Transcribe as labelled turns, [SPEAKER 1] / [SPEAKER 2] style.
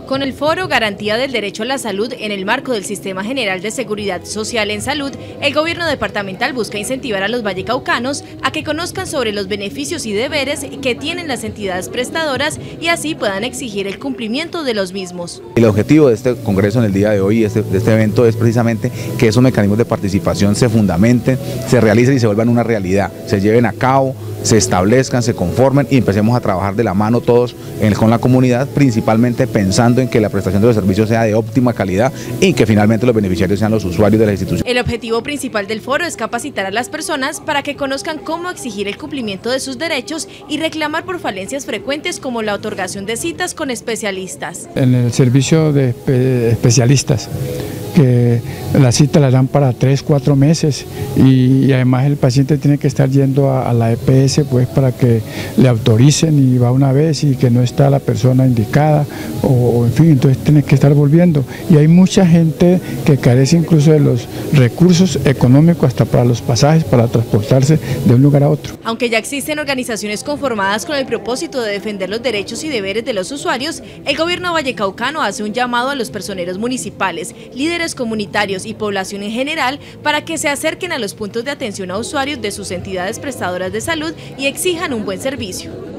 [SPEAKER 1] Con el foro Garantía del Derecho a la Salud en el marco del Sistema General de Seguridad Social en Salud, el gobierno departamental busca incentivar a los vallecaucanos a que conozcan sobre los beneficios y deberes que tienen las entidades prestadoras y así puedan exigir el cumplimiento de los mismos.
[SPEAKER 2] El objetivo de este congreso en el día de hoy, de este evento, es precisamente que esos mecanismos de participación se fundamenten, se realicen y se vuelvan una realidad, se lleven a cabo, se establezcan, se conformen y empecemos a trabajar de la mano todos con la comunidad, principalmente pensando en que la prestación de los servicios sea de óptima calidad y que finalmente los beneficiarios sean los usuarios de la institución.
[SPEAKER 1] El objetivo principal del foro es capacitar a las personas para que conozcan cómo exigir el cumplimiento de sus derechos y reclamar por falencias frecuentes como la otorgación de citas con especialistas.
[SPEAKER 3] En el servicio de especialistas, que la cita la dan para 3-4 meses y además el paciente tiene que estar yendo a la EPS pues para que le autoricen y va una vez y que no está la persona indicada o en fin, entonces tiene que estar volviendo y hay mucha gente que carece incluso de los recursos económicos hasta para los pasajes para transportarse de un lugar a otro.
[SPEAKER 1] Aunque ya existen organizaciones conformadas con el propósito de defender los derechos y deberes de los usuarios, el gobierno vallecaucano hace un llamado a los personeros municipales, líderes comunitarios y población en general para que se acerquen a los puntos de atención a usuarios de sus entidades prestadoras de salud y exijan un buen servicio.